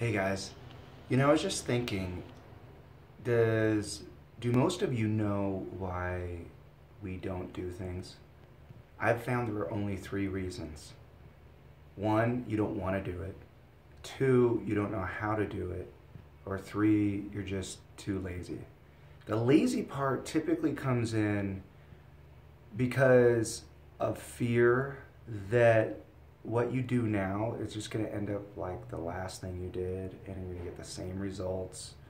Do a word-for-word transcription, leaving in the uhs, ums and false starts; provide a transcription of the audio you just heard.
Hey guys, you know, I was just thinking, does, do most of you know why we don't do things? I've found there are only three reasons. One, you don't want to do it. Two, you don't know how to do it. Or three, you're just too lazy. The lazy part typically comes in because of fear that what you do now is just going to end up like the last thing you did, and you're going to get the same results